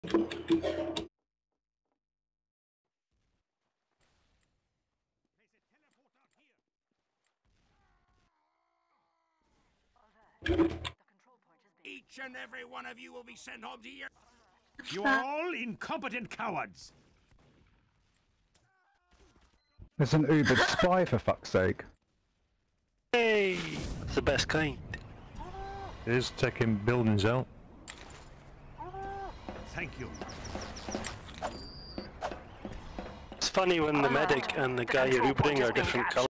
Each and every one of you will be sent home to your... You are all incompetent cowards! There's an Ubered spy, for fuck's sake. Hey! It's the best kind. It is taking buildings out. Thank you. It's funny when the medic and the guy you're Ubering are different colours.